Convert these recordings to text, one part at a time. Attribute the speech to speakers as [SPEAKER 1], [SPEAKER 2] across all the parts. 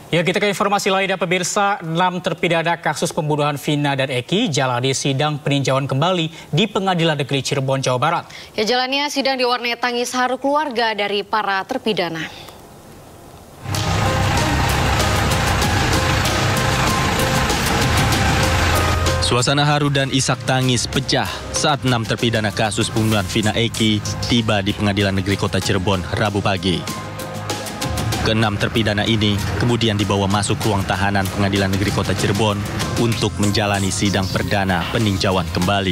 [SPEAKER 1] Ya, kita ke informasi lainnya pemirsa, 6 terpidana kasus pembunuhan Vina dan Eki jalani sidang peninjauan kembali di Pengadilan Negeri Cirebon, Jawa Barat.
[SPEAKER 2] Ya, jalannya sidang diwarnai tangis haru keluarga dari para terpidana.
[SPEAKER 3] Suasana haru dan isak tangis pecah saat 6 terpidana kasus pembunuhan Vina Eki tiba di Pengadilan Negeri Kota Cirebon Rabu pagi. Ke-6 terpidana ini kemudian dibawa masuk ruang tahanan Pengadilan Negeri Kota Cirebon untuk menjalani sidang perdana peninjauan kembali.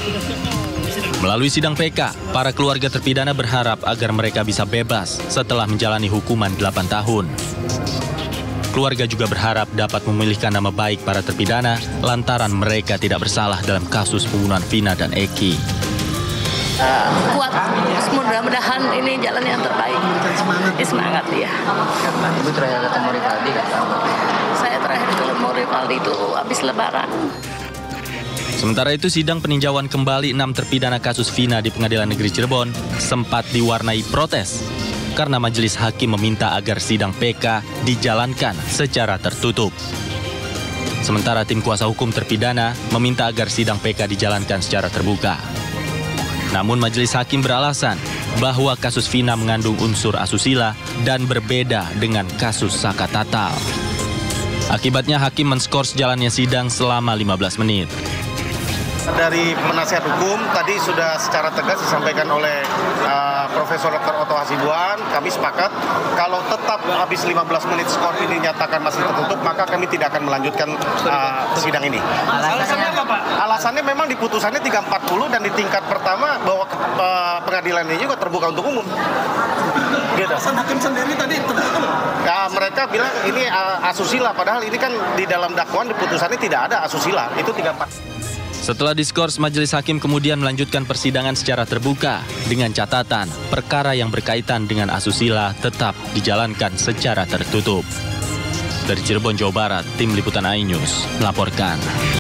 [SPEAKER 3] Melalui sidang PK, para keluarga terpidana berharap agar mereka bisa bebas setelah menjalani hukuman 8 tahun. Keluarga juga berharap dapat memulihkan nama baik para terpidana lantaran mereka tidak bersalah dalam kasus pembunuhan Vina dan Eki.
[SPEAKER 4] Kuat, mudah-mudahan ini jalan yang terbaik. Semangat ya.
[SPEAKER 5] Ibu terakhir ketemu Rivaldi kan?
[SPEAKER 4] Saya terakhir ketemu Rivaldi itu habis Lebaran.
[SPEAKER 3] Sementara itu sidang peninjauan kembali 6 terpidana kasus Vina di Pengadilan Negeri Cirebon sempat diwarnai protes karena majelis hakim meminta agar sidang PK dijalankan secara tertutup. Sementara tim kuasa hukum terpidana meminta agar sidang PK dijalankan secara terbuka. Namun majelis hakim beralasan bahwa kasus Vina mengandung unsur asusila dan berbeda dengan kasus Saka Tatal. Akibatnya hakim menskors jalannya sidang selama 15 menit.
[SPEAKER 6] Dari penasihat hukum tadi sudah secara tegas disampaikan oleh Profesor Dr. Otto Hasibuan, kami sepakat kalau tetap habis 15 menit skor ini nyatakan masih tertutup, maka kami tidak akan melanjutkan sidang ini.
[SPEAKER 5] Alasannya apa, Pak?
[SPEAKER 6] Alasannya memang di putusannya 340 dan di tingkat pertama bahwa pengadilan ini juga terbuka untuk umum. Gitu.
[SPEAKER 7] Alasan hakim sendiri tadi tertutup.
[SPEAKER 6] Ya, mereka bilang ini asusila, padahal ini kan di dalam dakwaan di putusannya tidak ada asusila, itu 34.
[SPEAKER 3] Setelah diskors, majelis hakim kemudian melanjutkan persidangan secara terbuka dengan catatan perkara yang berkaitan dengan asusila tetap dijalankan secara tertutup. Dari Cirebon, Jawa Barat, Tim Liputan iNews melaporkan.